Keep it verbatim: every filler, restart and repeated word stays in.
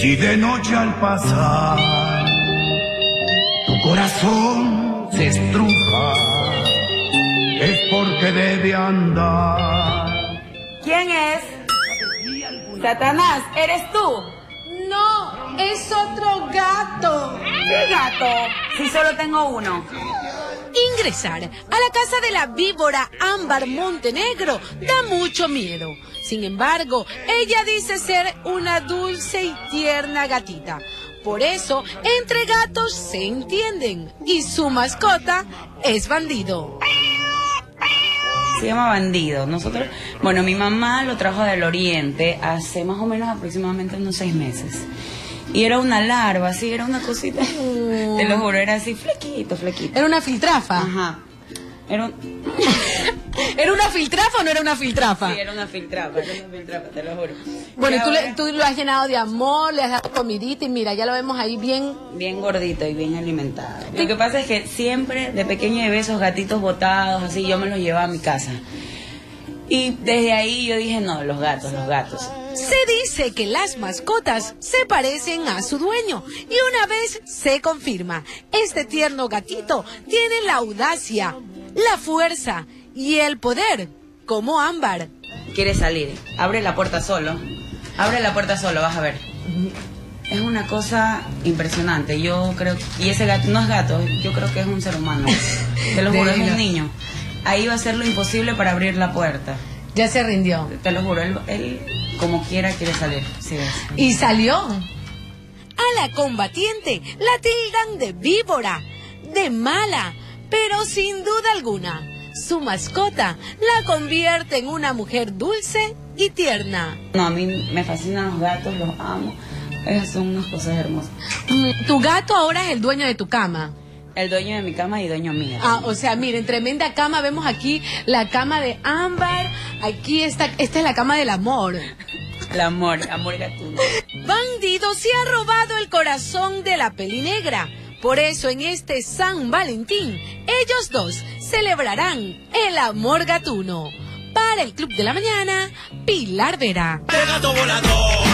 Si de noche al pasar tu corazón se estruja, es porque debe andar. ¿Quién es? Satanás, ¿eres tú? No, es otro gato. ¿Qué gato? Si solo tengo uno. Ingresar a la casa de la víbora Ámbar Montenegro da mucho miedo. Sin embargo, ella dice ser una dulce y tierna gatita. Por eso, entre gatos se entienden. Y su mascota es Bandido. Se llama Bandido. Nosotros, bueno, mi mamá lo trajo del oriente hace más o menos aproximadamente unos seis meses. Y era una larva, así, era una cosita. Mm. Te lo juro, era así, flequito, flequito. ¿Era una filtrafa? Ajá. Era un... ¿Era una filtrafa o no era una filtrafa? Sí, era una filtrafa, era una filtrafa, te lo juro. Bueno, y tú, le, tú lo has llenado de amor, le has dado comidita y mira, ya lo vemos ahí bien... Bien gordito y bien alimentado. ¿Sí? Lo que pasa es que siempre, de pequeño, de esos gatitos botados, así, yo me los llevaba a mi casa. Y desde ahí yo dije, no, los gatos, los gatos. Se dice que las mascotas se parecen a su dueño y una vez se confirma, este tierno gatito tiene la audacia, la fuerza y el poder, como Ámbar. Quiere salir, abre la puerta solo, abre la puerta solo, vas a ver. Es una cosa impresionante, yo creo, y ese gato no es gato, yo creo que es un ser humano, te lo juro, es un niño. Ahí va a ser lo imposible para abrir la puerta. Ya se rindió. Te lo juro, él, él como quiera quiere salir. Sí, ¿y salió? A la combatiente la tildan de víbora, de mala, pero sin duda alguna, su mascota la convierte en una mujer dulce y tierna. No, a mí me fascinan los gatos, los amo. Esas son unas cosas hermosas. Tu gato ahora es el dueño de tu cama. El dueño de mi cama y dueño mío. Ah, o sea, miren, tremenda cama. Vemos aquí la cama de Ámbar. Aquí está, esta es la cama del amor. El amor, amor gatuno. Bandido se ha robado el corazón de la pelinegra. Por eso en este San Valentín, ellos dos celebrarán el amor gatuno. Para el Club de la Mañana, Pilar Vera. ¡El gato volador!